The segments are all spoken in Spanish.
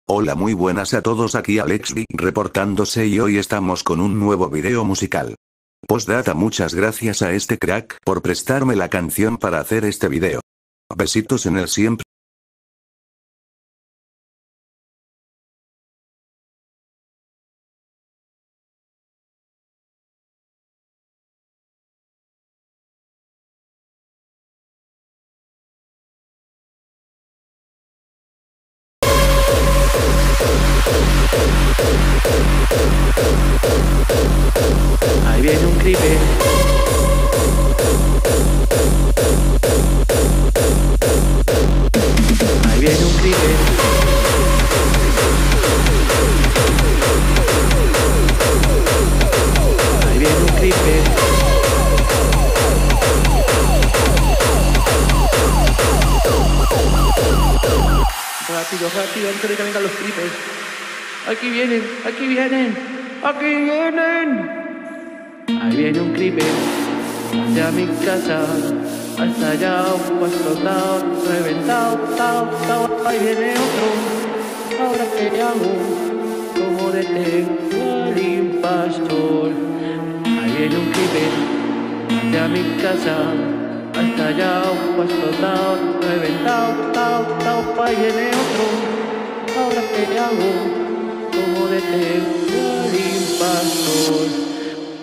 Hola, muy buenas a todos, aquí Alexby reportándose y hoy estamos con un nuevo video musical. Postdata, muchas gracias a este crack por prestarme la canción para hacer este video. Besitos en el siempre. Ahí viene un creeper. Ahí viene un creeper. Ahí viene un creeper. Rápido, rápido, antes de que vengan los creepers. Aquí vienen, aquí vienen, aquí vienen. Ahí viene un creeper hacia mi casa, hasta allá un explotado, reventado, tao, tao. Ahí viene otro, ahora qué hago, como detengo al impastor. Ahí viene un creeper hacia mi casa, hasta allá un explotado, reventado, tao, tao. Ahí viene otro, ahora qué hago, como detengo al impastor.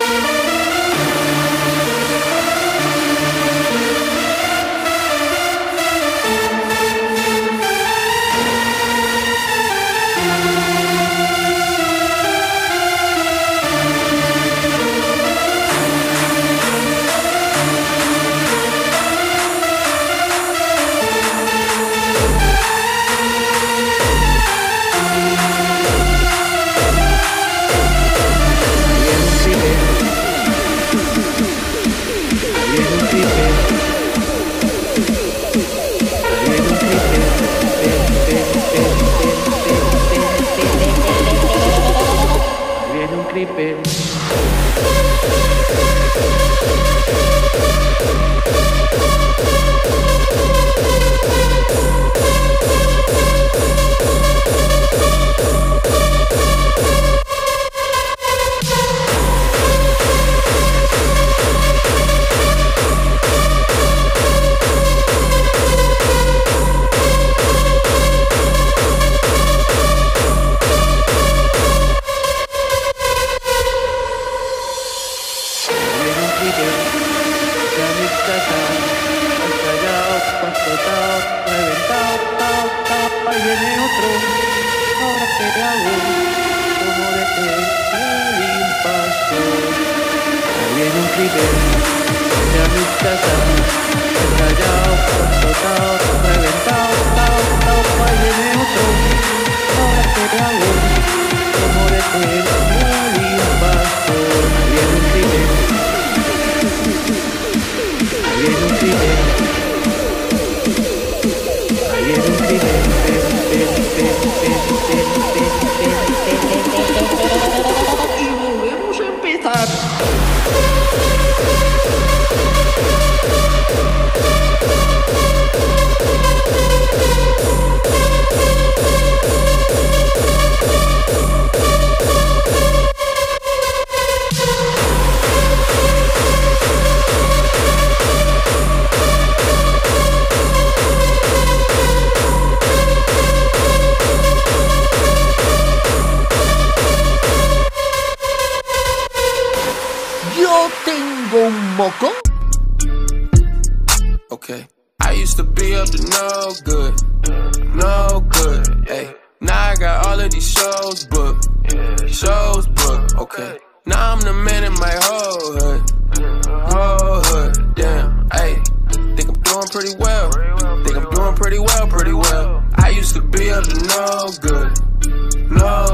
Okay, I used to be up to no good, no good, hey. Now I got all of these shows booked, okay. Now I'm the man in my whole hood, damn, hey. Think I'm doing pretty well, pretty well. I used to be up to no good, no